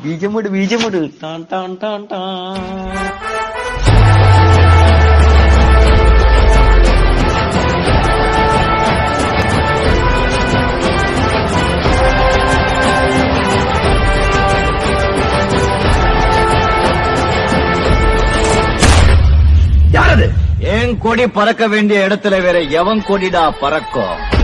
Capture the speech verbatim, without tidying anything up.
பீஜமுடு பீஜமுடு டான் டான் டான் டான். யாரது? என் கொடி பறக்க வேண்டிய இடத்துல வேற எவன் கொடிடா பறக்கும்?